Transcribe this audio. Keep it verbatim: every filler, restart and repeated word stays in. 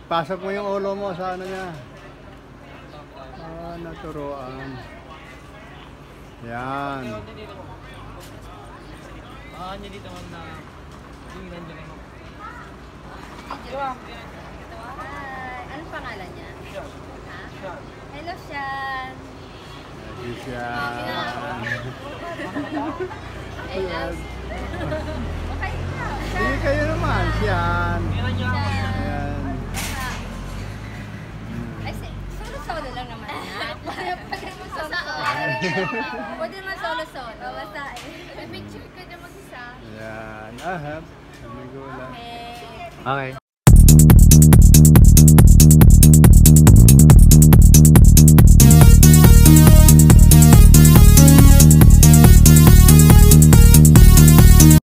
Pasok mo yung ulo mo sa ano niya. Ah, naturuan. Yan. Ah, niya dito man na tingnan niyo mo. Hi. Anong pangalan niya? Ha? Hello, Sean. Lagi siya. I love. Okay ka. Sige kayo naman, siyan. Tingnan niyo ako. Ayan. Ay, solo-solo lang naman niya. Pwede mo solo-solo. Pwede mo solo-solo. Basta eh. May picture ka na mag-isa. Ayan. Ahap. Amigo lang. Okay. Okay.